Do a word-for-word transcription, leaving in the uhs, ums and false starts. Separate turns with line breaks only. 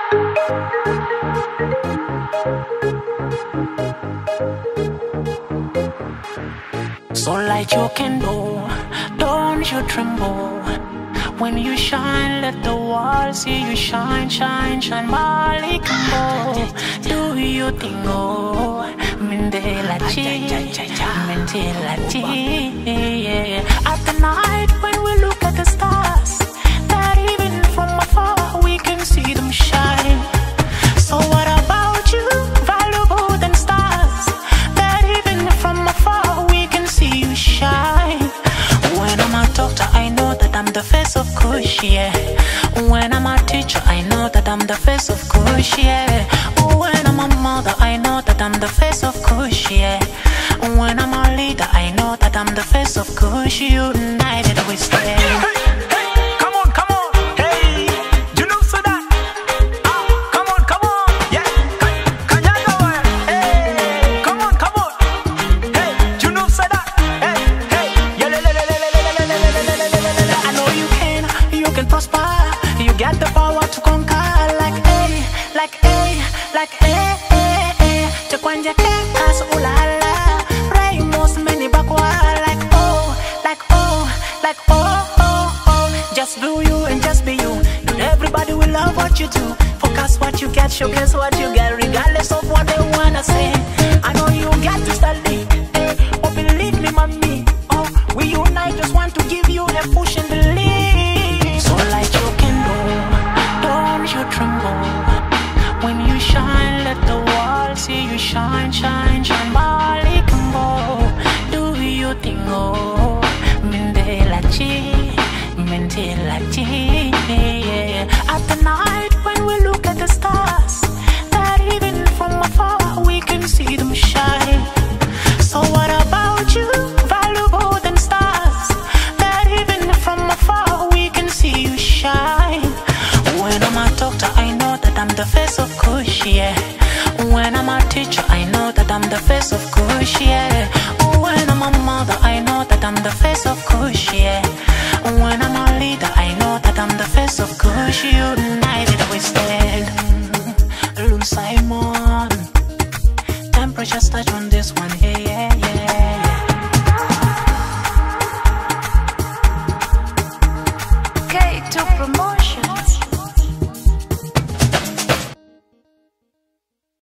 So light your candle, don't you tremble. When you shine, let the world see you shine, shine, shine. Mali Kambo, do your thing, oh. Mindela G, Mindela G. At the night when we look at the stars, that even from afar we can see them shine. So what about you, valuable than stars? That even from afar we can see you shine. When I'm a doctor, I know that I'm the face of Kush, yeah. When I'm a teacher, I know that I'm the face of Kush, yeah. When I'm a mother, I know that I'm the face of Kush, yeah. When I'm a leader, I know that I'm the face of Kush. United we stand. Like eh eh eh, Jakwanja Kekas ulala, Raymos many bakwa. Like oh, like oh, like oh oh oh. Just do you and just be you, and everybody will love what you do. Focus what you get, showcase what you get, regardless of what they wanna say. I know you got to study, eh? Oh believe me, mommy. Oh, we unite, just want to give you a push and believe. So light your candle, don't you tremble. When you shine, let the world see you shine, shine, shine. Mali Kambo, do your thing, oh. Mindela G, Mindela G. At the night when we look at the stars, that even from afar we can see them shine. So what about you, valuable than stars? That even from afar we can see you shine. When I'm a doctor, I know that I'm the face of Kush, yeah. When I'm a teacher, I know that I'm the face of Kush, yeah. When I'm a mother, I know that I'm the face of Kush, yeah. When I'm a leader, I know that I'm the face of Kush. United we stand. Lun Simon, temperature's touch on this one, yeah, yeah, yeah.